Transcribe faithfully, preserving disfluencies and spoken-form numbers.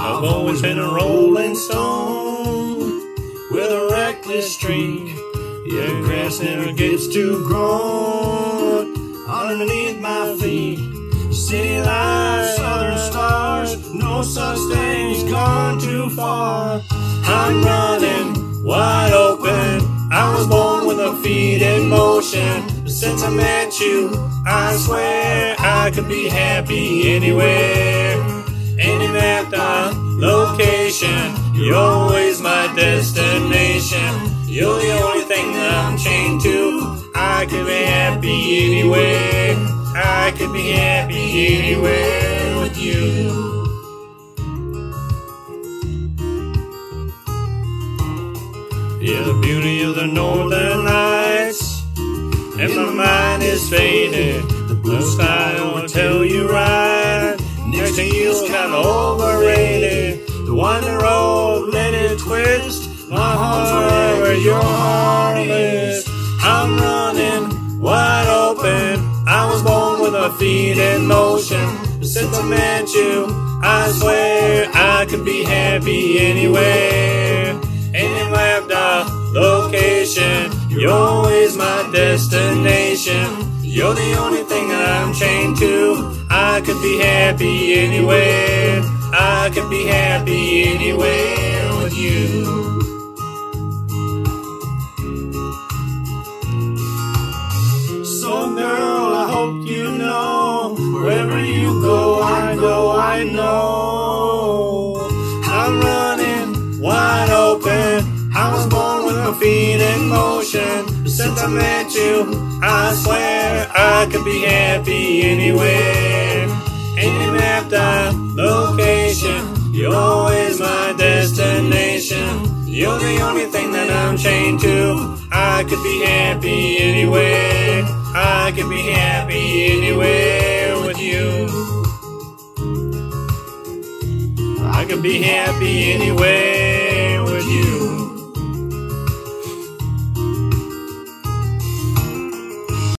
I've always been a rolling stone with a reckless streak. Yeah, grass never gets too grown underneath my feet. City lights, southern stars, no such thing's gone too far. I'm running wide open. I was born with a feet in motion. But since I met you, I swear I could be happy anywhere. Any map, the location, you're always my destination. You're the only thing that I'm chained to. I could be happy anywhere. I could be happy anywhere with you. Yeah, the beauty of the northern lights, and my mind is faded. The blue sky won't tell you right. Next to you's kinda overrated. The wonder road, let it twist. My heart where your heart is. I'm running wide open. I was born with my feet in motion. But since I met you, I swear I could be happy anywhere. Any map, the location, you're always my destination. You're the only thing that I'm chained to. I could be happy anywhere. I could be happy anywhere with you. So girl, I hope you know, wherever you go, I go, I know. I'm running wide open. I was born with my feet in motion. But since I met you, I swear I could be happy anywhere. Any map, the location, you're always my destination. You're the only thing that I'm chained to. I could be happy anywhere. I could be happy anywhere with you. I could be happy anywhere with you.